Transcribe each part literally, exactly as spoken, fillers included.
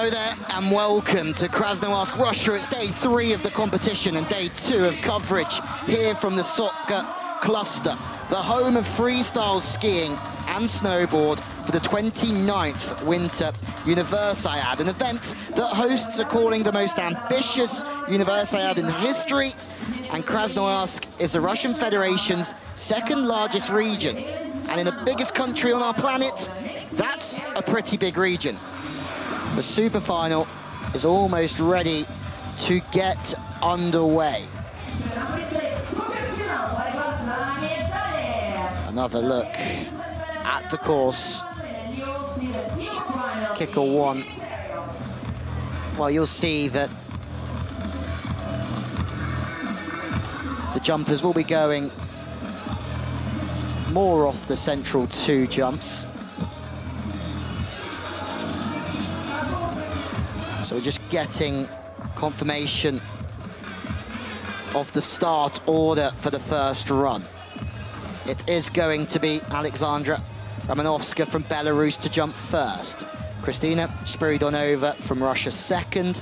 Hello there and welcome to Krasnoyarsk, Russia. It's day three of the competition and day two of coverage here from the Sotka cluster, the home of freestyle skiing and snowboard for the twenty-ninth Winter Universiade, an event that hosts are calling the most ambitious Universiade in history, and Krasnoyarsk is the Russian Federation's second largest region. And in the biggest country on our planet, that's a pretty big region. The super final is almost ready to get underway. Another look at the course. Kicker one. Well, you'll see that the jumpers will be going more off the central two jumps. So we're just getting confirmation of the start order for the first run. It is going to be Alexandra Romanovska from Belarus to jump first. Kristina Spiridonova from Russia second.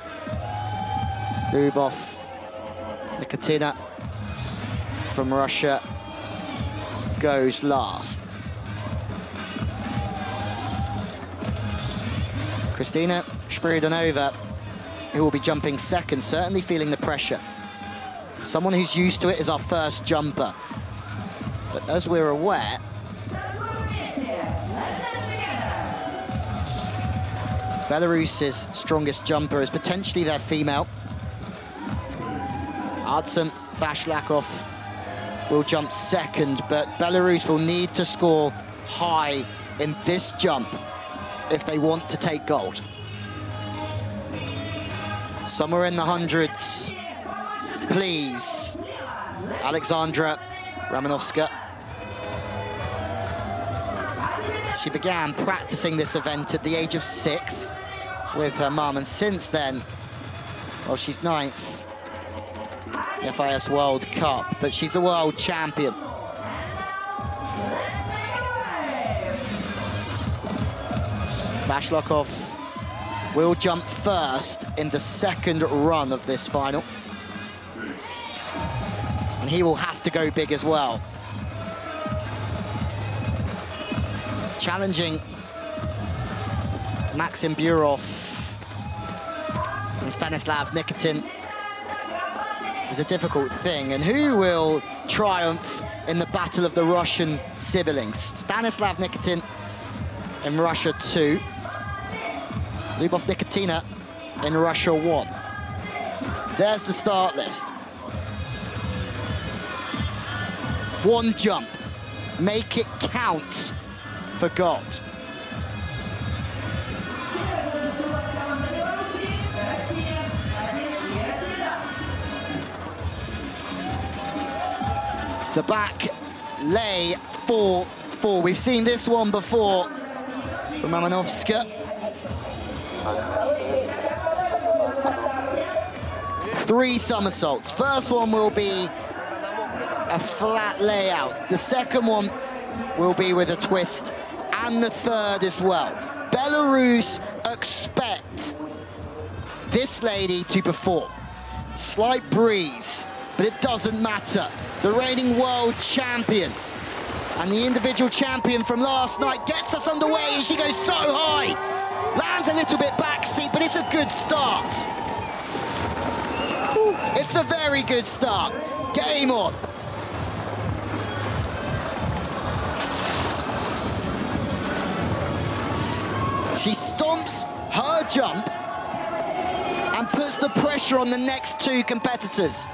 Lubov Nikotina from Russia goes last. Kristina Spiridonova, who will be jumping second, certainly feeling the pressure. Someone who's used to it is our first jumper. But as we're aware, Belarus's strongest jumper is potentially their female. Artsem Bashlakov will jump second, but Belarus will need to score high in this jump if they want to take gold. Somewhere in the hundreds, please. Alexandra Romanovska. She began practicing this event at the age of six with her mum, and since then, well, she's ninth in the F I S World Cup, but she's the world champion. Bashlakov will jump first in the second run of this final. And he will have to go big as well. Challenging Maxim Burov and Stanislav Nikitin is a difficult thing. And who will triumph in the battle of the Russian siblings? Stanislav Nikitin in Russia two. Lubov Nikotina in Russia one. There's the start list. One jump. Make it count for gold. The back lay four four. We've seen this one before from Romanovska. Three somersaults. First one will be a flat layout. The second one will be with a twist, and the third as well. Belarus expect this lady to perform. Slight breeze, but it doesn't matter. The reigning world champion and the individual champion from last night gets us underway, and she goes so high. Lands a little bit backseat, but it's a good start. It's a very good start. Game on. She stomps her jump and puts the pressure on the next two competitors.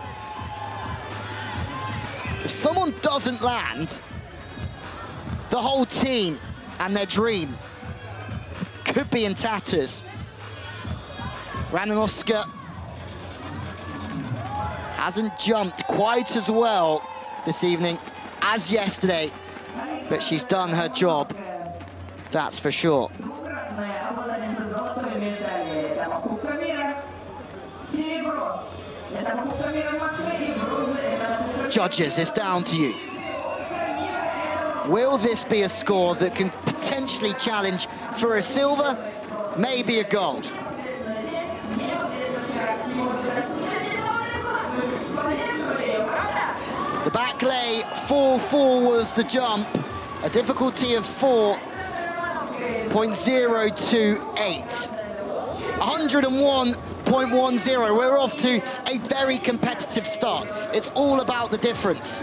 If someone doesn't land, the whole team and their dream could be in tatters. Romanovska hasn't jumped quite as well this evening as yesterday, but she's done her job, that's for sure. Judges, it's down to you. Will this be a score that can potentially challenge for a silver, maybe a gold? The back lay, four four was the jump, a difficulty of four point zero two eight. one hundred and one point one zero, we're off to a very competitive start. It's all about the difference.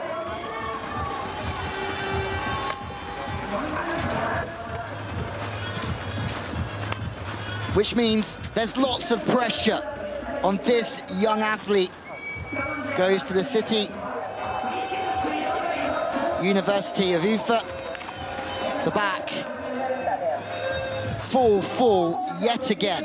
Which means there's lots of pressure on this young athlete. Goes to the city University of Ufa. The back, full, full yet again.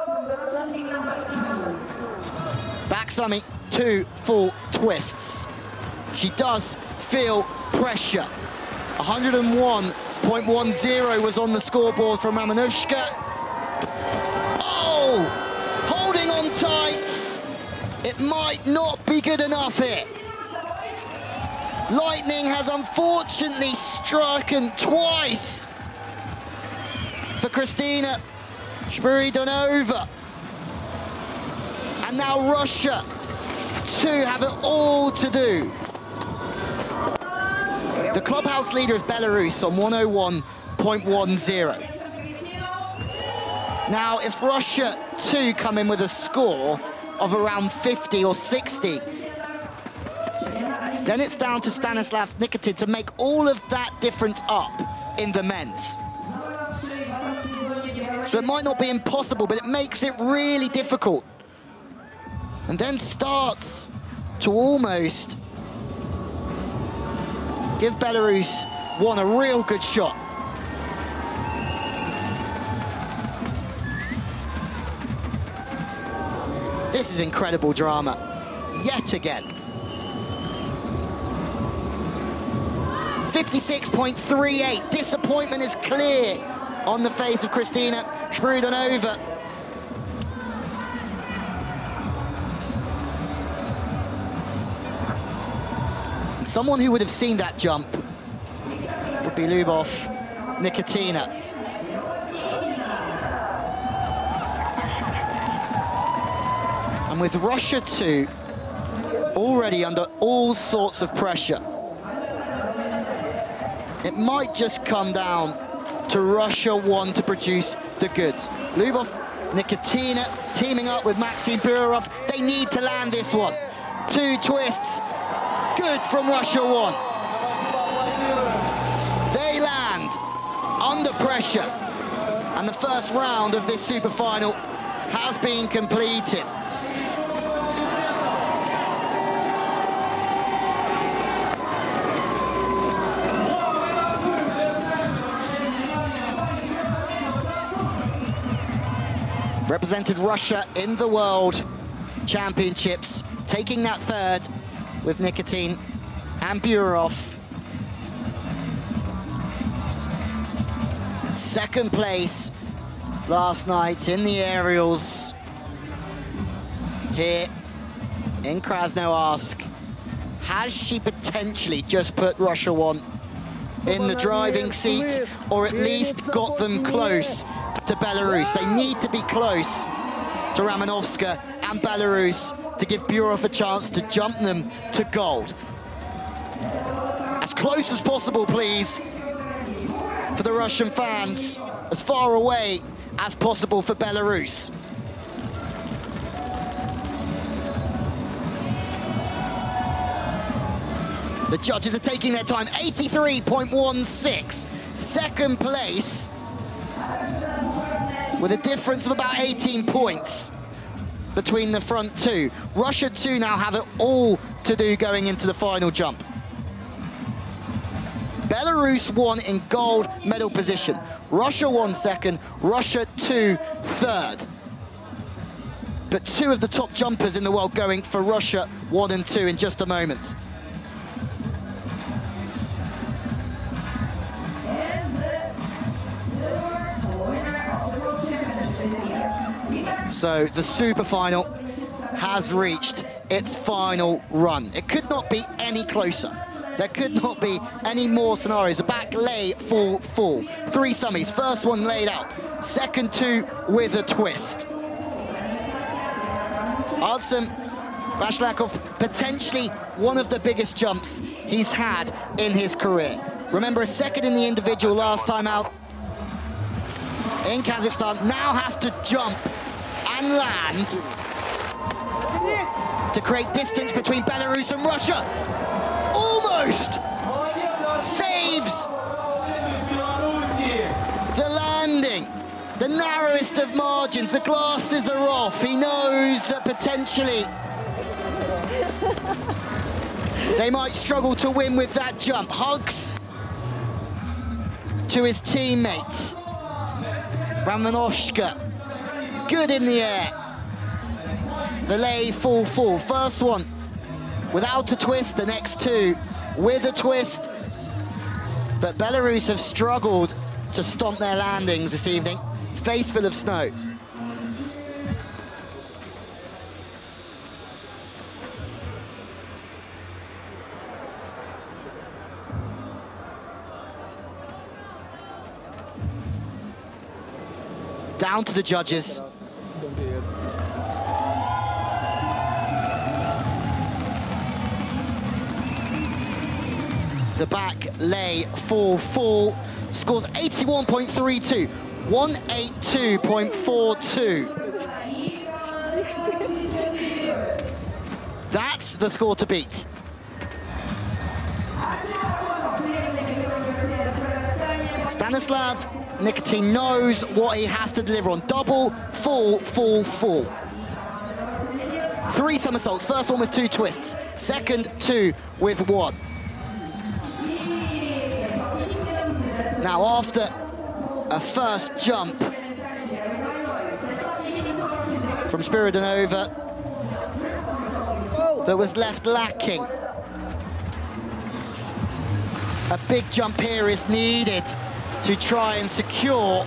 Back summy, two full twists. She does feel pressure. one hundred and one point one zero was on the scoreboard from Ramanushka. Oh, holding on tight. It might not be good enough here. Lightning has unfortunately striken twice for Kristina Spiridonova. And now Russia, too, have it all to do. The clubhouse leader is Belarus on one oh one point one zero. Now, if Russia, too, come in with a score of around fifty or sixty, then it's down to Stanislav Nikitin to make all of that difference up in the men's. So it might not be impossible, but it makes it really difficult. And then starts to almost give Belarus one a real good shot. This is incredible drama, yet again. fifty-six point three eight, disappointment is clear on the face of Kristina Spiridonova. Someone who would have seen that jump would be Lyubov Nikitina. And with Russia too, already under all sorts of pressure, it might just come down to Russia one to produce the goods. Lyubov Nikitina teaming up with Maxime Burov. They need to land this one. Two twists. Good from Russia one. They land under pressure. And the first round of this super final has been completed. Represented Russia in the World Championships, taking that third with Nikitin and Burov. Second place last night in the aerials here in Krasnoyarsk. Has she potentially just put Russia one in the driving seat, or at least got them close to Belarus? They need to be close to Ramanovska and Belarus to give Burov a chance to jump them to gold. As close as possible, please, for the Russian fans. As far away as possible for Belarus. The judges are taking their time, eighty-three point one six. Second place, with a difference of about eighteen points between the front two. Russia too now have it all to do going into the final jump. Belarus won in gold medal position. Russia won second, Russia two third. But two of the top jumpers in the world going for Russia one and two in just a moment. So the super final has reached its final run. It could not be any closer. There could not be any more scenarios. The back lay full, full. Three summies. First one laid out. Second two with a twist. Artem Bashlakov, potentially one of the biggest jumps he's had in his career. Remember, a second in the individual last time out in Kazakhstan, now has to jump and land to create distance between Belarus and Russia. Almost saves the landing. The narrowest of margins, the glasses are off. He knows that potentially they might struggle to win with that jump. Hugs to his teammates. Ramanovska, good in the air. The lay, full, full. First one without a twist, the next two with a twist. But Belarus have struggled to stomp their landings this evening. Face full of snow. Down to the judges. The back lay, fall, fall, scores eighty-one point three two, one eighty-two point four two. That's the score to beat. Stanislav Nikitin knows what he has to deliver on. Double, fall, fall, fall. Three somersaults, first one with two twists, second two with one. Now, after a first jump from Spiridonova that was left lacking, a big jump here is needed to try and secure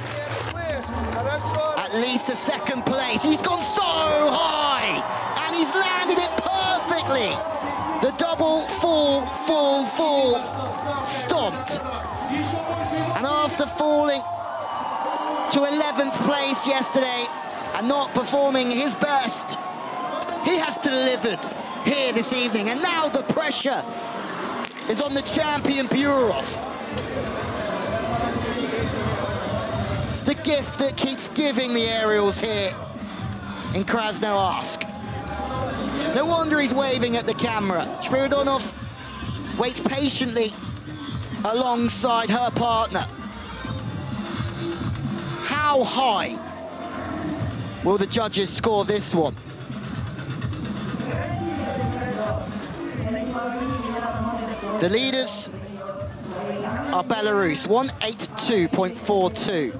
at least a second place. He's gone so high, and he's landed it perfectly. The double fall, fall, fall, stomped. And after falling to eleventh place yesterday and not performing his best, he has delivered here this evening. And now the pressure is on the champion Burov. It's the gift that keeps giving the aerials here in Krasnoyarsk. No wonder he's waving at the camera. Spiridonov waits patiently alongside her partner. How high will the judges score this one? The leaders are Belarus, one eighty-two point four two.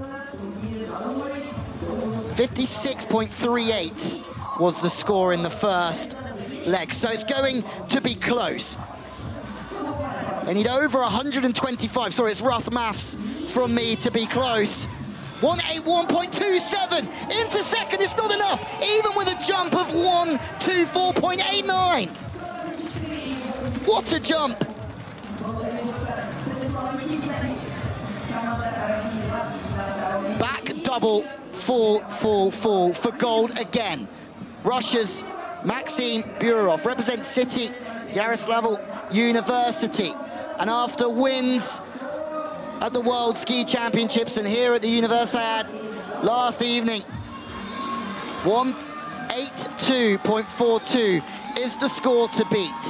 fifty-six point three eight was the score in the first leg, so it's going to be close. They need over one hundred twenty-five, sorry, it's rough maths from me to be close. one eighty-one point two seven, into second, it's not enough, even with a jump of one twenty-four point eight nine. What a jump. Back double, fall, fall, fall for gold again. Russia's Maxim Burov represents City Yaroslavl University. And after wins at the World Ski Championships and here at the Universiade last evening, one eighty-two point four two is the score to beat.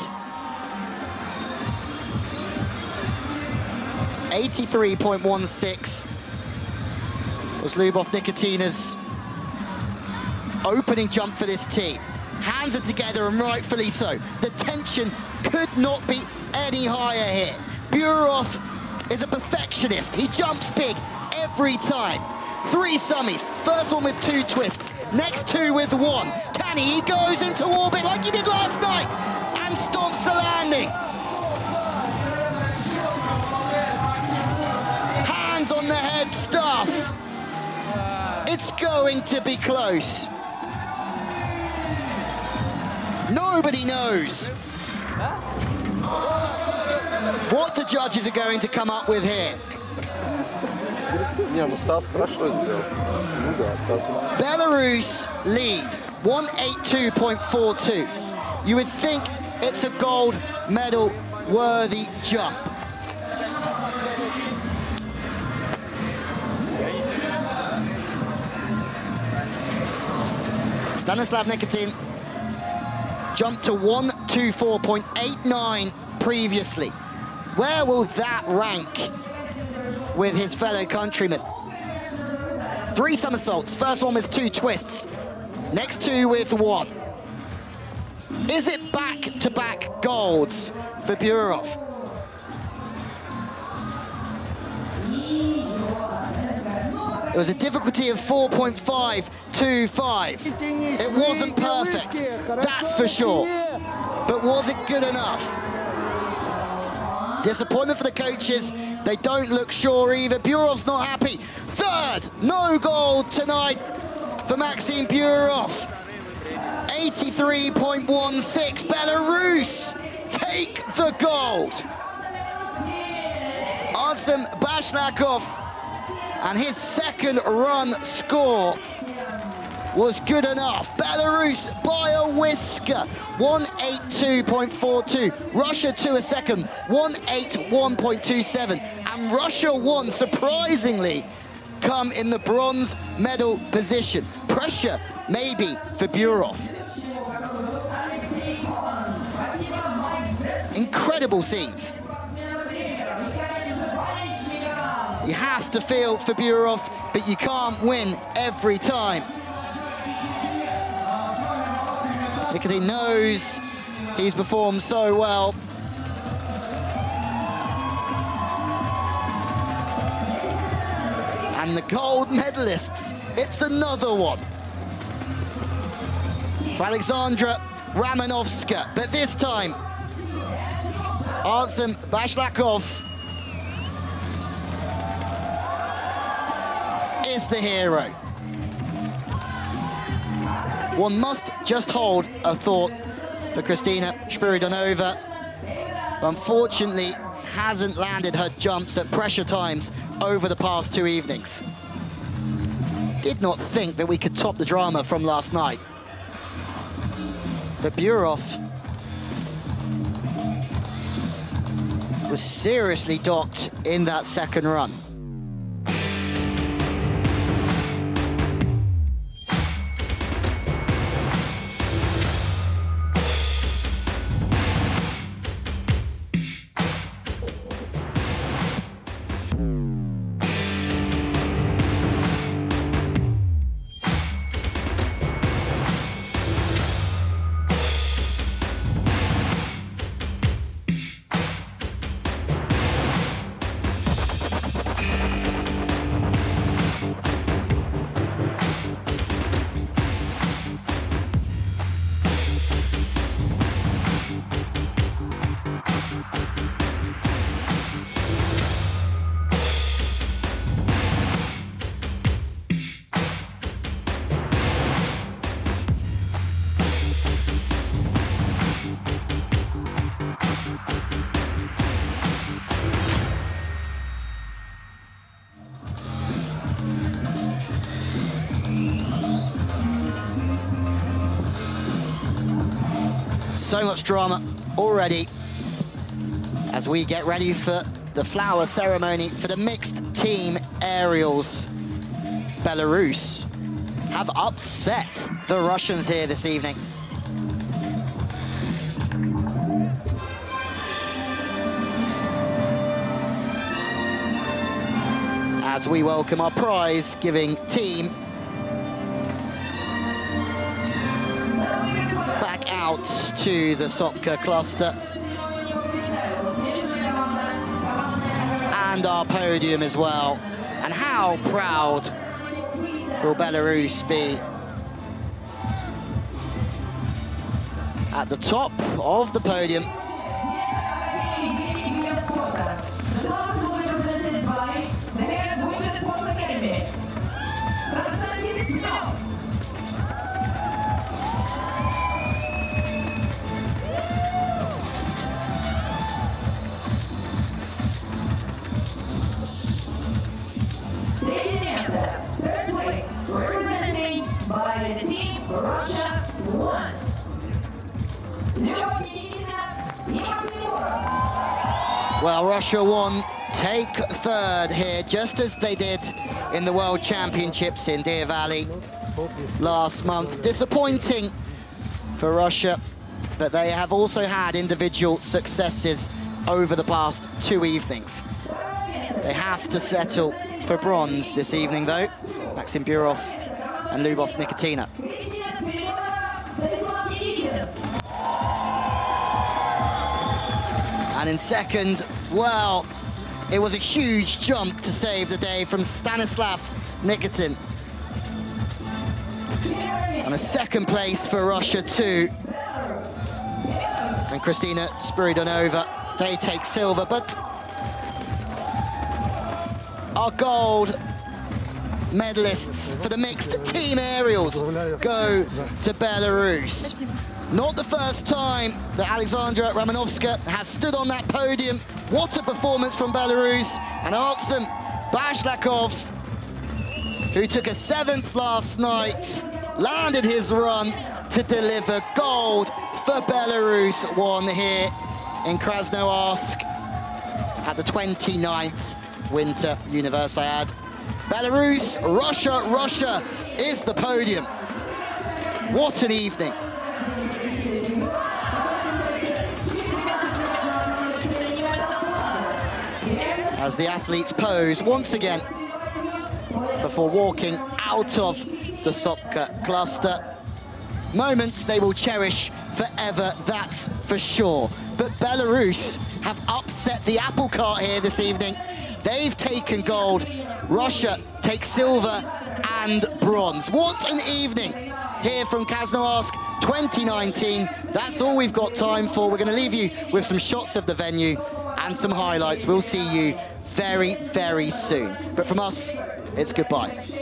eighty-three point one six was Lyubov Nikitina's opening jump for this team. Hands are together, and rightfully so. The tension could not be any higher here. Burov is a perfectionist. He jumps big every time. Three summies, first one with two twists, next two with one. Can he? He goes into orbit like he did last night and stomps the landing. Hands on the head stuff. It's going to be close. Nobody knows what the judges are going to come up with here. Belarus lead one eighty-two point four two. You would think it's a gold medal worthy jump. Stanislav Nikitin jumped to one twenty-four point eight nine previously. Where will that rank with his fellow countrymen? Three somersaults, first one with two twists, next two with one. Is it back-to-back golds for Burov? It was a difficulty of four point five two five. It wasn't perfect, that's for sure. But was it good enough? Disappointment for the coaches. They don't look sure either. Burov's not happy. Third, no gold tonight for Maxime Burov. eighty-three point one six, Belarus take the gold. Artem Bashlakov, and his second run score was good enough. Belarus by a whisker, one eighty-two point four two. Russia to a second, one eighty-one point two seven. And Russia won, surprisingly, come in the bronze medal position. Pressure, maybe, for Burov. Incredible scenes. You have to feel for Burov, but you can't win every time. Nikitin knows he's performed so well. And the gold medalists, it's another one. For Alexandra Ramonovska, but this time, Artem Bashlakov is the hero. One must just hold a thought for Kristina Spiridonova, who unfortunately hasn't landed her jumps at pressure times over the past two evenings. Did not think that we could top the drama from last night. But Burov was seriously docked in that second run. So much drama already as we get ready for the flower ceremony for the mixed team aerials. Belarus have upset the Russians here this evening. As we welcome our prize-giving team back out to the Sopka cluster. And our podium as well. And how proud will Belarus be at the top of the podium. Third place, representing by the team Russia one. Well, Russia won, take third here, just as they did in the World Championships in Deer Valley last month. Disappointing for Russia, but they have also had individual successes over the past two evenings. They have to settle for bronze this evening, though. Maxim Burov and Lyubov Nikitina. And in second, well, it was a huge jump to save the day from Stanislav Nikitin. And a second place for Russia too. And Kristina Spiridonova, they take silver, but our gold medalists for the mixed team aerials go to Belarus. Not the first time that Alexandra Romanovska has stood on that podium. What a performance from Belarus. And Artsem Bashlakov, who took a seventh last night, landed his run to deliver gold for Belarus, won here in Krasnoyarsk at the twenty-ninth Winter Universiade. Belarus, Russia, Russia is the podium. What an evening. As the athletes pose once again before walking out of the Sopka cluster. Moments they will cherish forever, that's for sure. But Belarus have upset the apple cart here this evening. They've taken gold. Russia takes silver and bronze. What an evening here from Krasnoyarsk twenty nineteen. That's all we've got time for. We're going to leave you with some shots of the venue and some highlights. We'll see you very, very soon. But from us, it's goodbye.